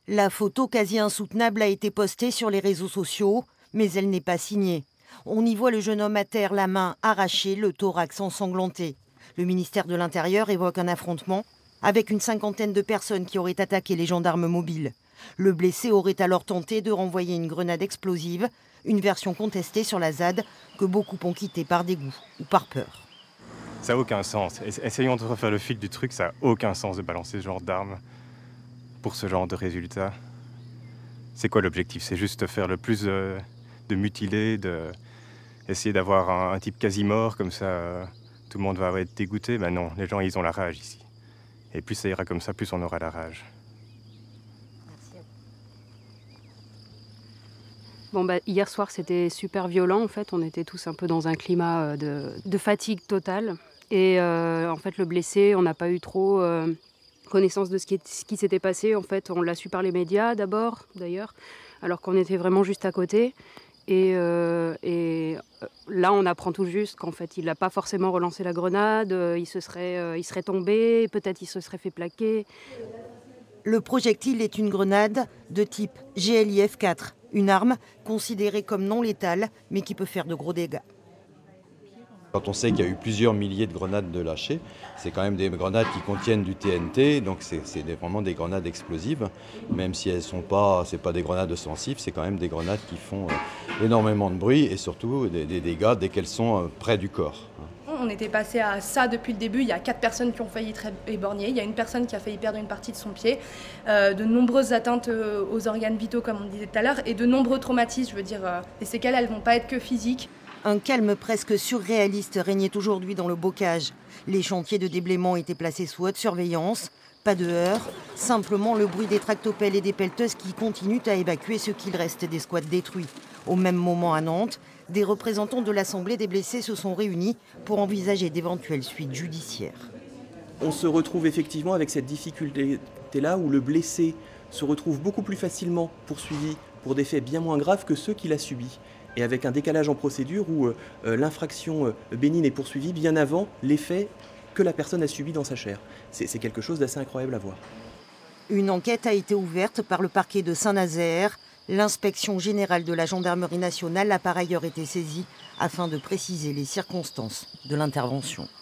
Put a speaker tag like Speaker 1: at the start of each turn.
Speaker 1: La photo quasi insoutenable a été postée sur les réseaux sociaux, mais elle n'est pas signée. On y voit le jeune homme à terre, la main arrachée, le thorax ensanglanté. Le ministère de l'Intérieur évoque un affrontement avec une cinquantaine de personnes qui auraient attaqué les gendarmes mobiles. Le blessé aurait alors tenté de renvoyer une grenade explosive, une version contestée sur la ZAD que beaucoup ont quittée par dégoût ou par peur.
Speaker 2: Ça n'a aucun sens. Essayons de refaire le fil du truc, ça n'a aucun sens de balancer ce genre d'armes pour ce genre de résultat. C'est quoi l'objectif? C'est juste faire le plus de mutilés, essayer d'avoir un type quasi mort, comme ça tout le monde va être dégoûté. Ben non, les gens ils ont la rage ici. Et plus ça ira comme ça, plus on aura la rage.
Speaker 3: Bon, hier soir, c'était super violent. En fait, on était tous un peu dans un climat de fatigue totale. Et en fait, le blessé, on n'a pas eu trop connaissance de ce qui s'était passé. En fait, on l'a su par les médias d'abord, d'ailleurs, alors qu'on était vraiment juste à côté. Et là, on apprend tout juste qu'en fait, il n'a pas forcément relancé la grenade. Il serait tombé, peut-être il se serait fait plaquer.
Speaker 1: Le projectile est une grenade de type GLIF-4, une arme considérée comme non létale, mais qui peut faire de gros dégâts.
Speaker 4: Quand on sait qu'il y a eu plusieurs milliers de grenades de lâchées, c'est quand même des grenades qui contiennent du TNT, donc c'est vraiment des grenades explosives. Même si elles sont pas, c'est pas des grenades offensives, c'est quand même des grenades qui font énormément de bruit et surtout des dégâts dès qu'elles sont près du corps.
Speaker 5: On était passé à ça depuis le début. Il y a 4 personnes qui ont failli être éborgnées. Il y a une personne qui a failli perdre une partie de son pied. De nombreuses atteintes aux organes vitaux, comme on disait tout à l'heure, et de nombreux traumatismes. Je veux dire, les séquelles, elles ne vont pas être que physiques.
Speaker 1: Un calme presque surréaliste régnait aujourd'hui dans le bocage. Les chantiers de déblaiement étaient placés sous haute surveillance. Pas de heurts, simplement le bruit des tractopelles et des pelleteuses qui continuent à évacuer ce qu'il reste des squats détruits. Au même moment à Nantes, des représentants de l'Assemblée des blessés se sont réunis pour envisager d'éventuelles suites judiciaires.
Speaker 6: On se retrouve effectivement avec cette difficulté-là où le blessé se retrouve beaucoup plus facilement poursuivi pour des faits bien moins graves que ceux qu'il a subis. Et avec un décalage en procédure où l'infraction bénigne est poursuivie bien avant les faits que la personne a subis dans sa chair. C'est quelque chose d'assez incroyable à voir.
Speaker 1: Une enquête a été ouverte par le parquet de Saint-Nazaire. L'inspection générale de la gendarmerie nationale a par ailleurs été saisie afin de préciser les circonstances de l'intervention.